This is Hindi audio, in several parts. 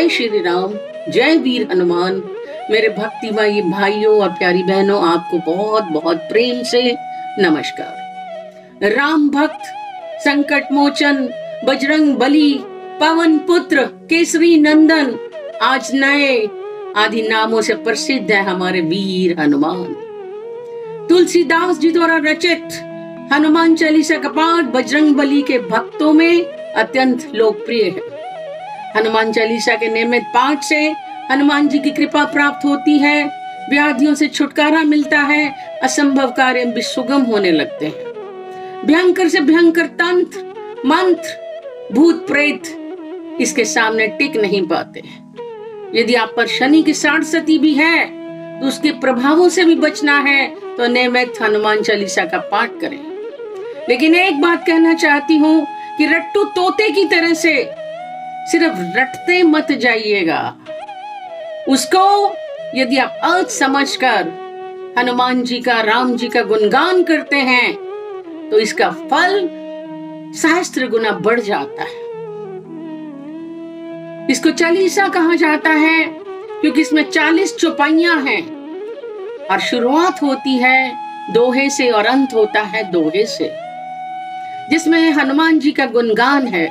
श्री राम, जय वीर हनुमान। मेरे भक्तिमयी भाइयों और प्यारी बहनों, आपको बहुत बहुत प्रेम से नमस्कार। राम भक्त, संकट मोचन, बजरंग बली, पवन पुत्र, केसरी नंदन, आज नए आदि नामों से प्रसिद्ध है हमारे वीर हनुमान। तुलसीदास जी द्वारा रचित हनुमान चालीसा का पाठ बजरंग बली के भक्तों में अत्यंत लोकप्रिय है। हनुमान चालीसा के नियमित पाठ से हनुमान जी की कृपा प्राप्त होती है, व्याधियों से छुटकारा मिलता है, असंभव कार्य भी सुगम होने लगते हैं। भयंकर से भयंकर तंत्र, मंत्र, भूत प्रेत इसके सामने टिक नहीं पाते। यदि आप पर शनि की साढ़सती भी है तो उसके प्रभावों से भी बचना है तो नियमित हनुमान चालीसा का पाठ करें। लेकिन एक बात कहना चाहती हूँ कि रट्टू तोते की तरह से सिर्फ रटते मत जाइएगा। उसको यदि आप अर्थ समझकर हनुमान जी का, राम जी का गुणगान करते हैं तो इसका फल सहस्त्र गुना बढ़ जाता है। इसको चालीसा कहा जाता है क्योंकि इसमें 40 चौपाइयां हैं और शुरुआत होती है दोहे से और अंत होता है दोहे से, जिसमें हनुमान जी का गुणगान है।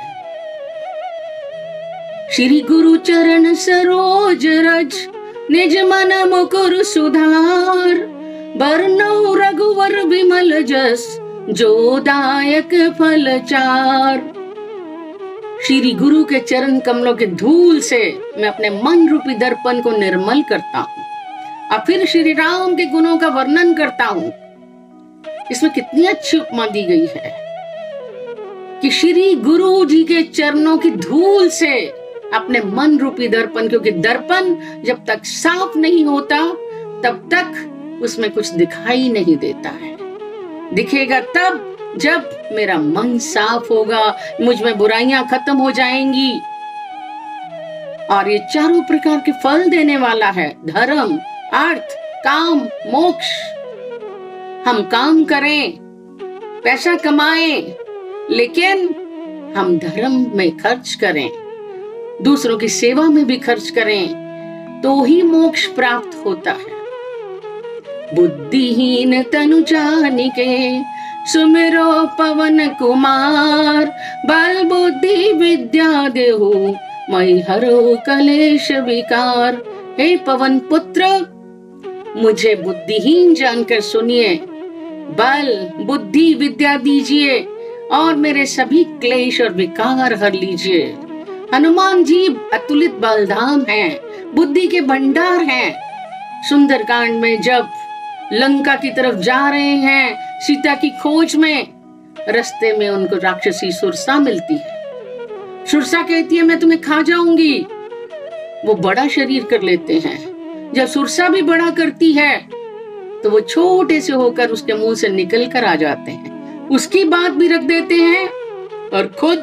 श्री गुरु चरण सरोज रज, निज मन मुकुर सुधार, बरनउँ रघुवर विमल जस, जो दायक फल चार। श्री गुरु के चरण कमलों के धूल से मैं अपने मन रूपी दर्पण को निर्मल करता हूँ और फिर श्री राम के गुणों का वर्णन करता हूँ। इसमें कितनी अच्छी उपमा दी गई है कि श्री गुरु जी के चरणों की धूल से अपने मन रूपी दर्पण, क्योंकि दर्पण जब तक साफ नहीं होता तब तक उसमें कुछ दिखाई नहीं देता है। दिखेगा तब जब मेरा मन साफ होगा, मुझ में बुराइयां खत्म हो जाएंगी। और ये चारों प्रकार के फल देने वाला है, धर्म, अर्थ, काम, मोक्ष। हम काम करें, पैसा कमाएं, लेकिन हम धर्म में खर्च करें, दूसरों की सेवा में भी खर्च करें तो ही मोक्ष प्राप्त होता है। बुद्धिहीन तनु जानिके, सुमिरो पवन कुमार, बल बुद्धि विद्या देहु, मई हरो कलेश विकार। हे पवन पुत्र, मुझे बुद्धिहीन जानकर सुनिए, बल बुद्धि विद्या दीजिए और मेरे सभी क्लेश और विकार हर लीजिए। हनुमान जी अतुलित बलधाम हैं, बुद्धि के भंडार हैं। सुंदरकांड में जब लंका की तरफ जा रहे हैं सीता की खोज में, रास्ते में उनको राक्षसी सुरसा मिलती है। सुरसा कहती है मैं तुम्हें खा जाऊंगी। वो बड़ा शरीर कर लेते हैं। जब सुरसा भी बड़ा करती है तो वो छोटे से होकर उसके मुंह से निकल कर आ जाते हैं, उसकी बात भी रख देते हैं और खुद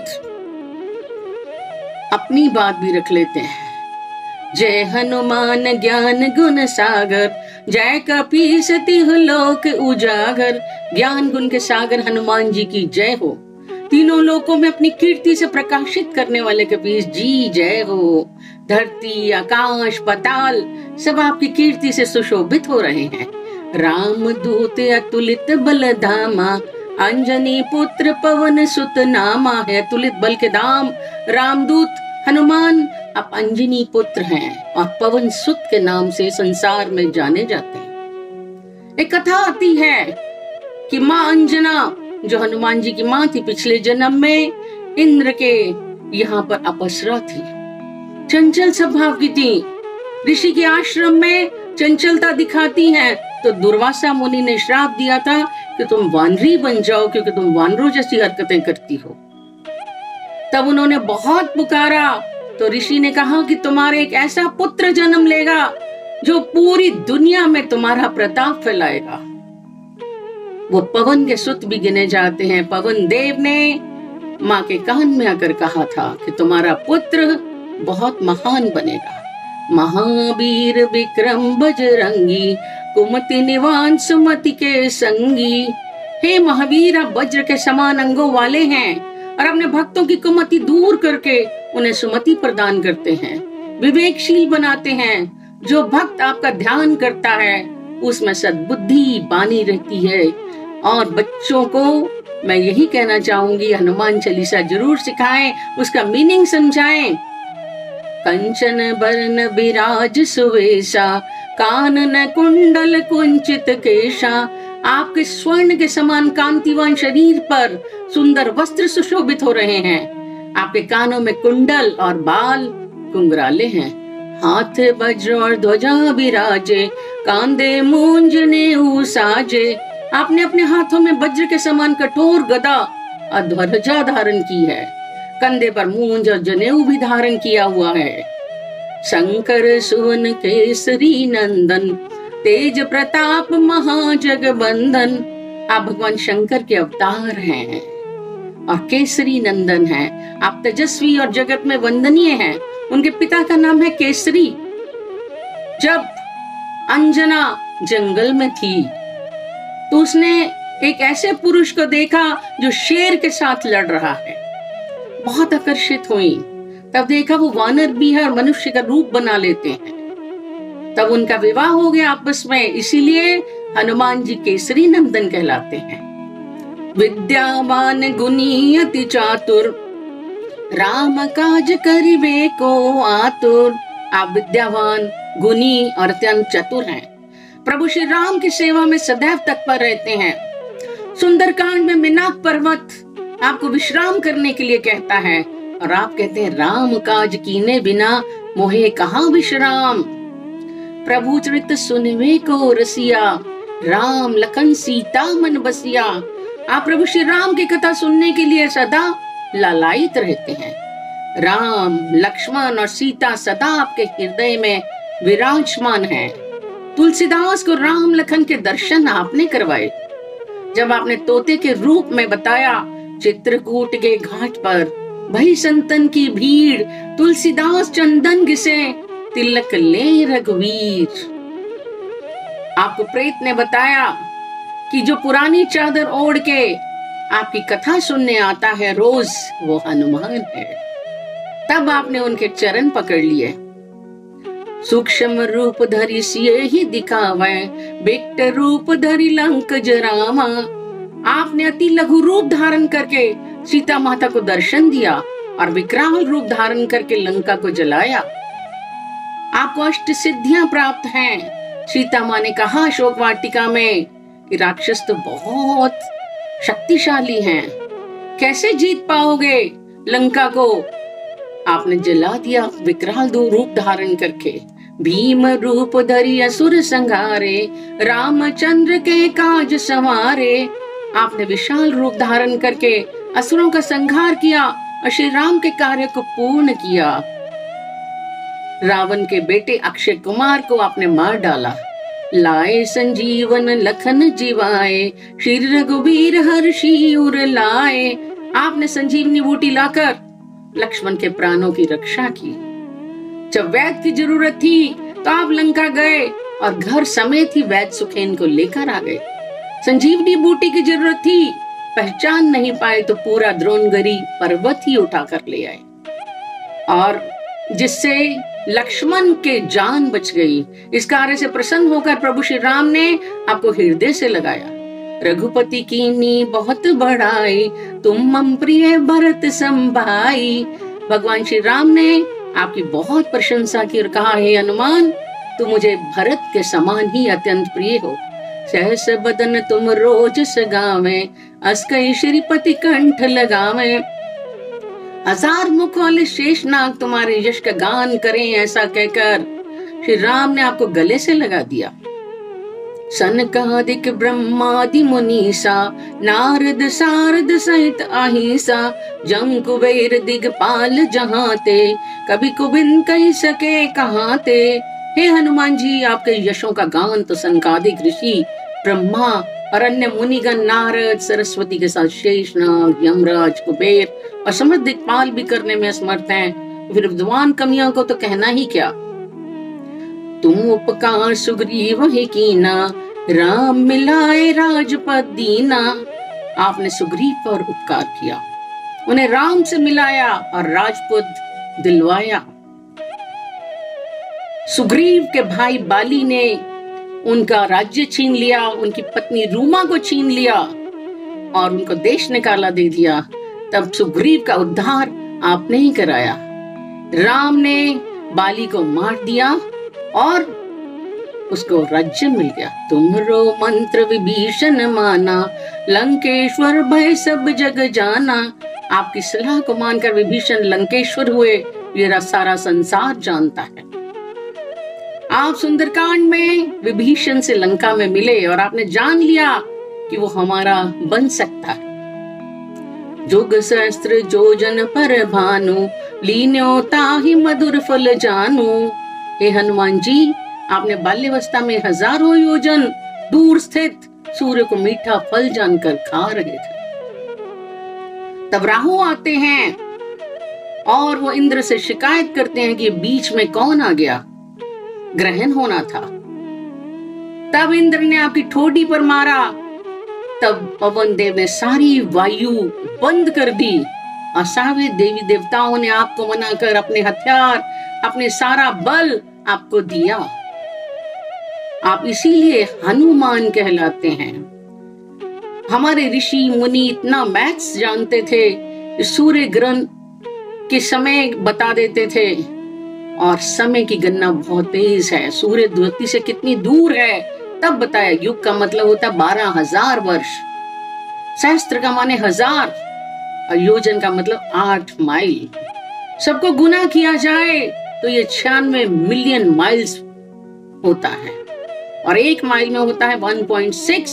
अपनी बात भी रख लेते हैं। जय हनुमान ज्ञान गुण सागर, जय कपीस तिहुँ लोक उजागर। ज्ञान गुण के सागर हनुमान जी की जय हो। तीनों लोकों में अपनी कीर्ति से प्रकाशित करने वाले कपीस जी जय हो। धरती, आकाश, पाताल सब आपकी कीर्ति से सुशोभित हो रहे हैं। राम दूत अतुलित बल धामा, अंजनी पुत्र पवन सुत नामा। है अतुलित बल के धाम रामदूत हनुमान, आप अंजनी पुत्र हैं और पवन सुत के नाम से संसार में जाने जाते हैं। एक कथा आती है कि माँ अंजना, जो हनुमान जी की माँ थी, पिछले जन्म में इंद्र के यहाँ पर अप्सरा थी, चंचल स्वभाव की थी। ऋषि के आश्रम में चंचलता दिखाती हैं तो दुर्वासा मुनि ने श्राप दिया था कि तुम वानरी बन जाओ क्योंकि तुम वानरों जैसी हरकतें करती हो। तब उन्होंने बहुत पुकारा तो ऋषि ने कहा कि तुम्हारे एक ऐसा पुत्र जन्म लेगा जो पूरी दुनिया में तुम्हारा प्रताप फैलाएगा। वो पवन के सुत भी गिने जाते हैं। पवन देव ने माँ के कान में आकर कहा था कि तुम्हारा पुत्र बहुत महान बनेगा। महावीर विक्रम बजरंगी, कुमति निवान सुमति के संगी। हे महावीर, आप वज्र के समान अंगों वाले हैं और अपने भक्तों की कुमति दूर करके उन्हें सुमति प्रदान करते हैं। विवेकशील बनाते हैं। जो भक्त आपका ध्यान करता है उसमें सद्बुद्धि बानी रहती है। और बच्चों को मैं यही कहना चाहूंगी, हनुमान चालीसा जरूर सिखाएं, उसका मीनिंग समझाएं। कंचन बरन बिराज सुवेशा, कानन कुंडल कुंचित केशा। आपके स्वर्ण के समान कांतिवान शरीर पर सुंदर वस्त्र सुशोभित हो रहे हैं। आपके कानों में कुंडल और बाल घुंघराले हैं। हाथ वज्र और ध्वजा बिराजे, कांधे मूंज नेऊ साजे। आपने अपने हाथों में वज्र के समान कठोर गदा और ध्वजा धारण की है। कंधे पर मूंज और जनेऊ भी धारण किया हुआ है। शंकर सुवन केसरी नंदन, तेज प्रताप महाजगबंदन। आप भगवान शंकर के अवतार हैं और केसरी नंदन हैं। आप तेजस्वी और जगत में वंदनीय हैं। उनके पिता का नाम है केसरी। जब अंजना जंगल में थी तो उसने एक ऐसे पुरुष को देखा जो शेर के साथ लड़ रहा है। बहुत आकर्षित हुई। तब देखा वो वानर भी है और मनुष्य का रूप बना लेते हैं। तब उनका विवाह हो गया आपस में। इसीलिए हनुमान जी केसरी नंदन कहलाते हैं। विद्यावान गुणी अति चातुर, राम काज करिबे को आतुर। आप विद्यावान, गुणी और अत्यंत चतुर हैं। प्रभु श्री राम की सेवा में सदैव तत्पर रहते हैं। सुंदरकांड में मिनाक पर्वत आपको विश्राम करने के लिए कहता है और आप कहते हैं राम काज कीने बिना मोहे कहाँ विश्राम। प्रभु चरित सुनवे को रसिया, राम लखन सीता मन बसिया। आप प्रभु श्री राम की कथा सुनने के लिए सदा लालायित रहते हैं। राम, लक्ष्मण और सीता सदा आपके हृदय में विराजमान हैं। तुलसीदास को राम लखन के दर्शन आपने करवाए। जब आपने तोते के रूप में बताया, चित्रकूट के घाट पर भई संतन की भीड़, तुलसीदास चंदन घिसे, तिलक ले रघुवीर। आपको प्रेत ने बताया कि जो पुरानी चादर ओढ़ के आपकी कथा सुनने आता है रोज, वो हनुमान है। तब आपने उनके चरण पकड़ लिए। सूक्ष्म रूप धरि सिए ही दिखावे, बिकट रूप धरि लंक जरावा। आपने अति लघु रूप धारण करके सीता माता को दर्शन दिया और विकराल रूप धारण करके लंका को जलाया। आपको अष्ट सिद्धियां प्राप्त हैं। सीता माँ ने कहा अशोक वाटिका में कि राक्षस तो बहुत शक्तिशाली हैं, कैसे जीत पाओगे लंका को। आपने जला दिया विकराल रूप धारण करके। भीम रूप धरि असुर संहारे, रामचंद्र के काज संवारे। आपने विशाल रूप धारण करके असुरों का संहार किया और श्री राम के कार्य को पूर्ण किया। रावण के बेटे अक्षय कुमार को आपने मार डाला। लाए संजीवन लखन जीवाए, श्री रघुवीर हर्षि उर लाए। आपने संजीवनी बूटी लाकर लक्ष्मण के प्राणों की रक्षा की। जब वैद्य की जरूरत थी तो आप लंका गए और घर समेत ही वैद्य सुखेन को लेकर आ गए। संजीवनी बूटी की जरूरत थी, पहचान नहीं पाए तो पूरा द्रोणगिरी पर्वत ही उठाकर ले आए, और जिससे लक्ष्मण के जान बच गई। इस कार्य से प्रसन्न होकर प्रभु श्री राम ने आपको हृदय से लगाया। रघुपति कीनी बहुत बड़ाई, तुम मम प्रिय भरत संभाई। भगवान श्री राम ने आपकी बहुत प्रशंसा की और कहा, हे हनुमान, तुम मुझे भरत के समान ही अत्यंत प्रिय हो। सहस बदन तुम रोज सगावे, अस्कई श्रीपति कंठ लगावे। हजार मुख वाले शेषनाग तुम्हारे यश का गान करें, ऐसा कहकर श्री राम ने आपको गले से लगा दिया। सनकादिक ब्रह्मादि मुनीसा, नारद सारद सहित अहिंसा। जम कुबेर दिगपाल जहाँ ते, कभी कुबिन कह सके कहाँ ते। हे हनुमान जी, आपके यशों का गान तो सनकादिक ऋषि, ब्रह्मा और अन्य मुनिगण, नारद, सरस्वती के साथ शेषनाग, यमराज, कुबेर और समस्त दिक्पाल भी करने में असमर्थ हैं। फिर विद्वान कमियों को तो कहना ही क्या। तुम उपकार सुग्रीव ही कीना, राम मिलाए राजपद दीना। आपने सुग्रीव पर उपकार किया, उन्हें राम से मिलाया और राजपद दिलवाया। सुग्रीव के भाई बाली ने उनका राज्य छीन लिया, उनकी पत्नी रूमा को छीन लिया और उनको देश निकाला दे दिया। तब सुग्रीव का उद्धार आपने ही कराया। राम ने बाली को मार दिया और उसको राज्य मिल गया। तुमरो मंत्र विभीषण माना, लंकेश्वर भय सब जग जाना। आपकी सलाह को मानकर विभीषण लंकेश्वर हुए, ये सारा संसार जानता है। आप सुंदरकांड में विभीषण से लंका में मिले और आपने जान लिया कि वो हमारा बन सकता है। जुग सहस्त्र जोजन पर भानु, लीन्यो ताहि मधुर फल जानू। हे हनुमान जी, आपने बाल्यावस्था में हजारों योजन दूर स्थित सूर्य को मीठा फल जानकर खा रहे थे। तब राहु आते हैं और वो इंद्र से शिकायत करते हैं कि बीच में कौन आ गया, ग्रहण होना था। तब इंद्र ने आपकी ठोडी पर मारा। तब पवन देव ने सारी वायु बंद कर दी। असावे देवी देवताओं ने आपको मनाकर अपने हथियार, अपने सारा बल आपको दिया। आप इसीलिए हनुमान कहलाते हैं। हमारे ऋषि मुनि इतना मैथ्स जानते थे, सूर्य ग्रहण के समय बता देते थे और समय की गणना बहुत तेज है। सूर्य धरती से कितनी दूर है तब बताया। युग का मतलब होता 12,000 वर्ष, सहस्त्र का माने 1000 और योजन का मतलब 8 माइल। सबको गुना किया जाए तो ये 96 मिलियन माइल्स होता है और 1 माइल में होता है 1.6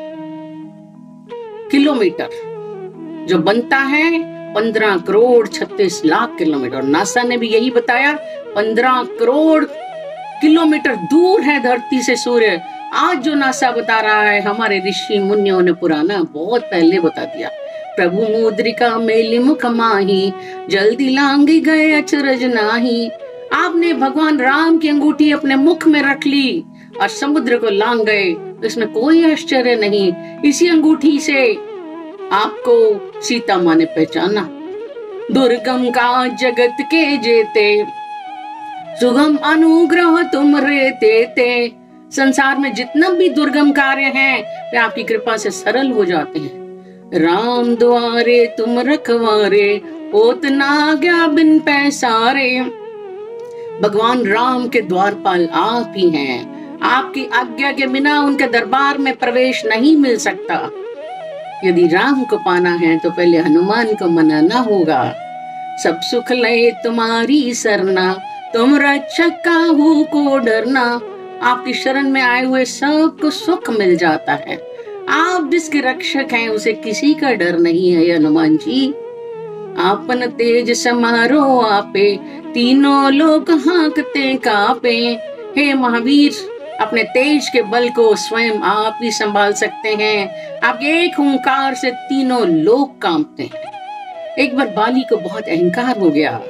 किलोमीटर, जो बनता है 15 करोड़ 36 लाख किलोमीटर। नासा ने भी यही बताया, 15 करोड़ किलोमीटर दूर है धरती से सूर्य। आज जो नासा बता रहा है, हमारे ऋषि मुनियों ने पुराना बहुत पहले बता दिया। प्रभु मुद्रिका मेलि मुख माही, जल्दी लांगी गए अचरज नाही। आपने भगवान राम की अंगूठी अपने मुख में रख ली और समुद्र को लांग गए, इसमें कोई आश्चर्य नहीं। इसी अंगूठी से आपको सीता माँ ने पहचाना। दुर्गम का जगत के जेते, सुगम अनुग्रह तुम रे तेते। संसार में जितना भी दुर्गम कार्य हैं, वे आपकी कृपा से सरल हो जाते हैं। राम द्वारे तुम रखवारे, होत ना आज्ञा बिन पैसारे। भगवान राम के द्वारपाल आप ही हैं। आपकी आज्ञा के बिना उनके दरबार में प्रवेश नहीं मिल सकता। यदि राम को पाना है तो पहले हनुमान को मनाना होगा। सब सुख लय तुम्हारी सरना, तुम रक्षक काहू को डरना। आपकी शरण में आए हुए सबको सुख मिल जाता है। आप जिसके रक्षक हैं उसे किसी का डर नहीं है। हनुमान जी, आपन तेज समारो आपे, तीनों लोग हाँकते कापे। हे महावीर, अपने तेज के बल को स्वयं आप ही संभाल सकते हैं। आपके एक हुंकार से तीनों लोग कांपते हैं। एक बार बाली को बहुत अहंकार हो गया।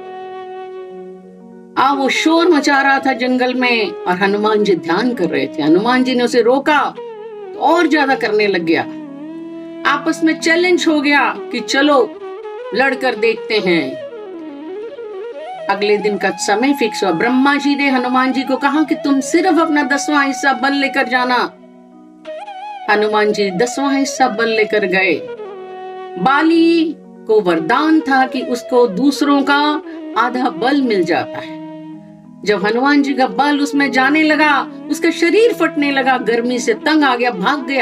वो शोर मचा रहा था जंगल में और हनुमान जी ध्यान कर रहे थे। हनुमान जी ने उसे रोका तो और ज्यादा करने लग गया। आपस में चैलेंज हो गया कि चलो लड़कर देखते हैं। अगले दिन का समय फिक्स हुआ। ब्रह्मा जी ने हनुमान जी को कहा कि तुम सिर्फ अपना 10वां हिस्सा बल लेकर जाना। हनुमान जी 10वां हिस्सा बल लेकर गए। बाली को वरदान था कि उसको दूसरों का आधा बल मिल जाता है। जब हनुमान जी का बल उसमें जाने लगा, उसका शरीर फटने लगा, गर्मी से तंग आ गया, भाग गया।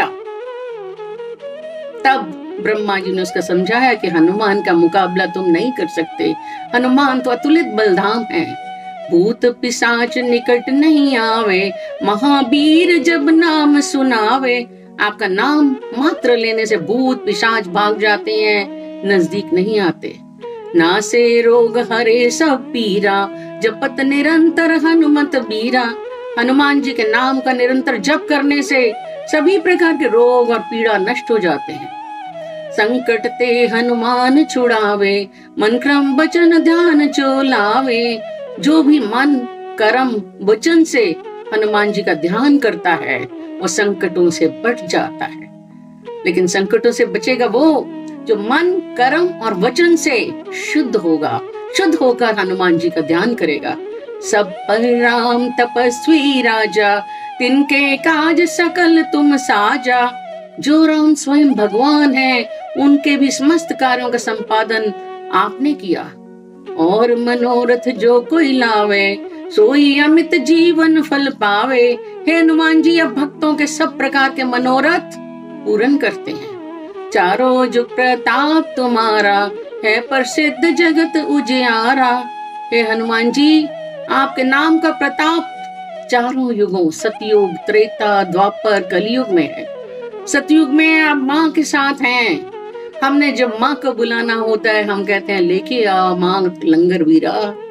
तब ब्रह्मा जी ने उसका समझाया कि हनुमान का मुकाबला तुम नहीं कर सकते। हनुमान तो अतुलित बलधाम है। भूत पिशाच निकट नहीं आवे, महावीर जब नाम सुनावे। आपका नाम मात्र लेने से भूत पिशाच भाग जाते हैं, नजदीक नहीं आते। नासे रोग हरे सब पीरा, जपत निरंतर हनुमत बीरा। हनुमान जी के नाम का निरंतर जप करने से सभी प्रकार के रोग और पीड़ा नष्ट हो जाते हैं। संकट ते हनुमान छुड़ावे, मन क्रम वचन ध्यान जो लावे। जो भी मन कर्म वचन से हनुमान जी का ध्यान करता है वो संकटों से बच जाता है। लेकिन संकटों से बचेगा वो जो मन कर्म और वचन से शुद्ध होगा। शुद्ध होकर हनुमान जी का ध्यान करेगा। सब पर राम तपस्वी राजा, तिनके काज सकल तुम साजा। जो राम स्वयं भगवान है, उनके भी समस्त कार्यों का संपादन आपने किया। और मनोरथ जो कोई लावे, सोई अमित जीवन फल पावे। हे हनुमान जी, अब भक्तों के सब प्रकार के मनोरथ पूर्ण करते हैं। चारों जुग प्रताप तुम्हारा, है प्रसिद्ध जगत उजियारा। हे हनुमान जी, आपके नाम का प्रताप चारों युगों, सतयुग, त्रेता, द्वापर, कलयुग में है। सतयुग में आप माँ के साथ हैं। हमने जब माँ को बुलाना होता है, हम कहते हैं लेके आ माँ लंगर वीरा।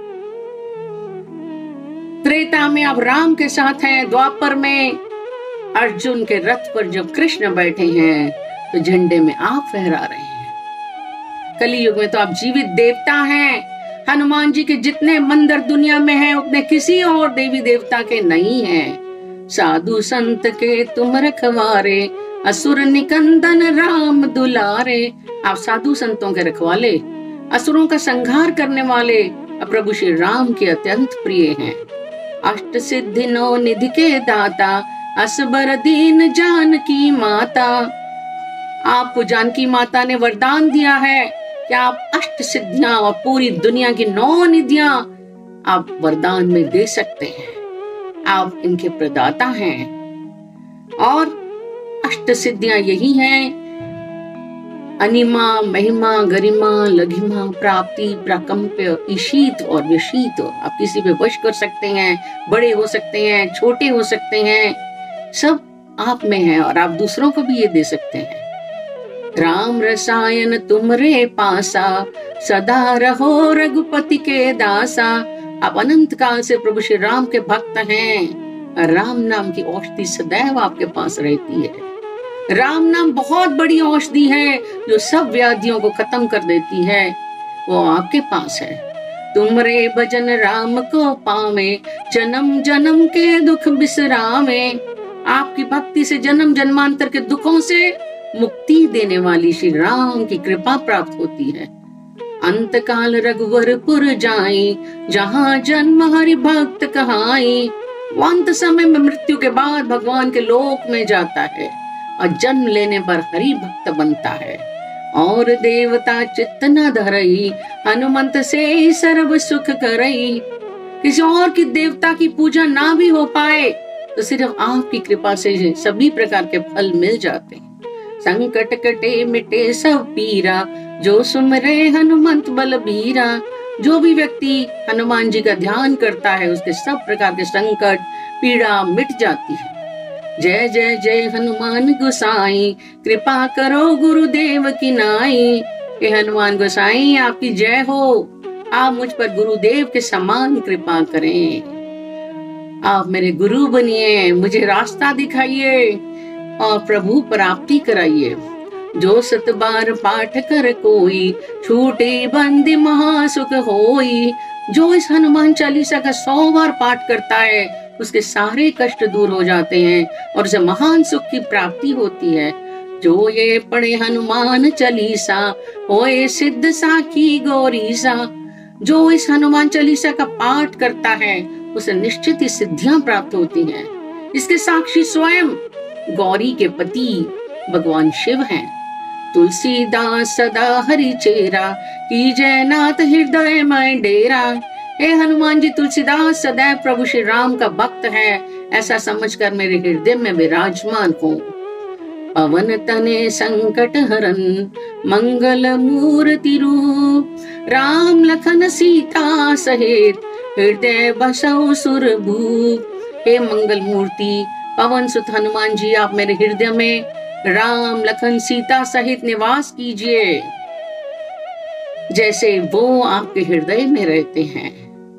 त्रेता में आप राम के साथ हैं। द्वापर में अर्जुन के रथ पर जब कृष्ण बैठे हैं, तो झंडे में आप फहरा रहे हैं। कलयुग में तो आप जीवित देवता हैं। हनुमान जी के जितने मंदिर दुनिया में हैं, उतने किसी और देवी देवता के नहीं हैं। साधु संत के तुम रखवारे, असुर निकंदन राम दुलारे। आप साधु संतों के रखवाले, असुरों का संहार करने वाले प्रभु श्री राम के अत्यंत प्रिय हैं। अष्ट सिद्धि नौ निधि के दाता, असबर दीन जानकी माता। आपको जानकी माता ने वरदान दिया है कि आप अष्ट सिद्धियां और पूरी दुनिया की 9 निधियां आप वरदान में दे सकते हैं। आप इनके प्रदाता हैं। और अष्ट सिद्धियां यही हैं: अनिमा, महिमा, गरिमा, लघिमा, प्राप्ति, प्राकंप्य, ईशित और विशीत। आप किसी पे वश कर सकते हैं, बड़े हो सकते हैं, छोटे हो सकते हैं, सब आप में है। और आप दूसरों को भी ये दे सकते हैं। राम रसायन तुमरे पासा, सदा रहो रघुपति के दासा। आप अनंत काल से प्रभु श्री राम के भक्त हैं। राम नाम की औषधि सदैव आपके पास रहती है। राम नाम बहुत बड़ी औषधि है, जो सब व्याधियों को खत्म कर देती है। वो आपके पास है। तुमरे भजन राम को पावे, जन्म जन्म के दुख बिसरावे। आपकी भक्ति से जन्म जन्मांतर के दुखों से मुक्ति देने वाली श्री राम की कृपा प्राप्त होती है। अंत काल रघुवरपुर जाई, जहाँ जन्म हरि भक्त कहाई। वो अंत समय में मृत्यु के बाद भगवान के लोक में जाता है और जन्म लेने पर हरि भक्त बनता है। और देवता चित्त न धरई, हनुमंत से सर्व सुख करई। किसी और की देवता की पूजा ना भी हो पाए, तो सिर्फ आपकी कृपा से सभी प्रकार के फल मिल जाते हैं। संकट कटे मिटे सब पीरा, जो सुमरे हनुमंत बलबीरा। जो भी व्यक्ति हनुमान जी का ध्यान करता है, उसके सब प्रकार के संकट पीड़ा मिट जाती है। जय जय जय हनुमान गोसाई, कृपा करो गुरुदेव की नाई। हे हनुमान गोसाई, आपकी जय हो। आप मुझ पर गुरुदेव के समान कृपा करें। आप मेरे गुरु बनिए, मुझे रास्ता दिखाइए और प्रभु प्राप्ति कराइए। जो 7 बार पाठ कर कोई, छूटे बंदी महासुख होई। जो इस हनुमान चालीसा का 100 बार पाठ करता है, उसके सारे कष्ट दूर हो जाते हैं और उसे महान सुख की प्राप्ति होती है। जो ये पढ़े हनुमान चालीसा, होए सिद्ध साखी गौरीसा। जो इस हनुमान चालीसा का पाठ करता है, उसे निश्चित ही सिद्धियां प्राप्त होती हैं। इसके साक्षी स्वयं गौरी के पति भगवान शिव हैं। तुलसीदास सदा हरि चेरा, कीजय नाथ हृदय में डेरा। हे हनुमान जी, तुलसीदास सदैव प्रभु श्री राम का भक्त है, ऐसा समझकर मेरे हृदय में विराजमान हो। पवन तने संकट हरन, मंगल मूर्ति रूप। राम लखन सीता सहित, हृदय बसौ सुर भूप। हे मंगल मूर्ति पवन सुत हनुमान जी, आप मेरे हृदय में राम लखन सीता सहित निवास कीजिए, जैसे वो आपके हृदय में रहते हैं।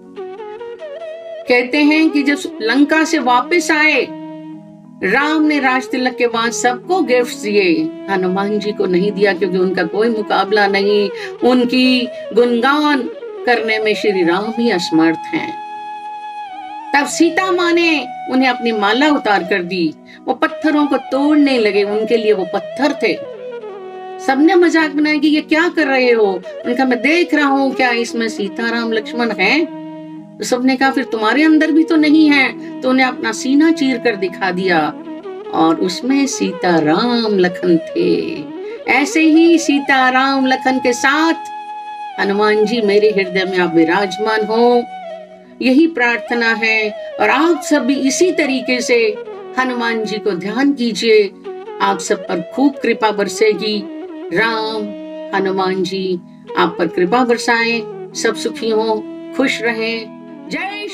कहते हैं कि जब लंका से वापस आए, राम ने राज तिलक के बाद सबको गिफ्ट दिए, हनुमान जी को नहीं दिया, क्योंकि उनका कोई मुकाबला नहीं। उनकी गुणगान करने में श्री राम ही असमर्थ हैं। तब सीता माँ ने उन्हें अपनी माला उतार कर दी। वो पत्थरों को तोड़ने लगे, उनके लिए वो पत्थर थे। सबने मजाक बनाया कि ये क्या कर रहे हो। उनका मैं देख रहा हूँ क्या इसमें सीता राम लक्ष्मण हैं। तो सबने कहा फिर तुम्हारे अंदर भी तो नहीं है, तो उन्हें अपना सीना चीर कर दिखा दिया और उसमें सीता राम लखन थे। ऐसे ही सीता राम लखन के साथ हनुमान जी मेरे हृदय में आप विराजमान हो, यही प्रार्थना है। और आप सब भी इसी तरीके से हनुमान जी को ध्यान कीजिए, आप सब पर खूब कृपा बरसेगी। राम हनुमान जी आप पर कृपा बरसाएं, सब सुखी हो, खुश रहें। जय